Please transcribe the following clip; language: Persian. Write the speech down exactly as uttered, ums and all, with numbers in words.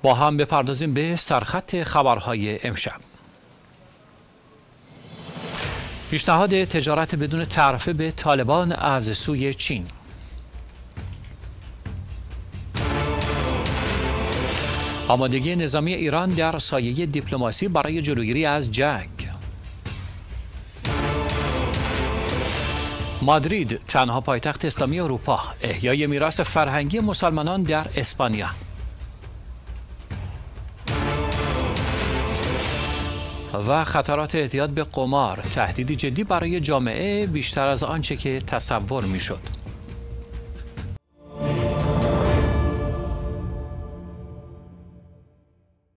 با هم بپردازیم به سرخط خبرهای امشب. پیشنهاد تجارت بدون تعرفه به طالبان از سوی چین. آمادگی نظامی ایران در سایه دیپلماسی برای جلوگیری از جنگ. مادرید تنها پایتخت اسلامی اروپا، احیای میراث فرهنگی مسلمانان در اسپانیا. و خطرات اعتیاد به قمار، تهدیدی جدی برای جامعه بیشتر از آنچه که تصور میشد.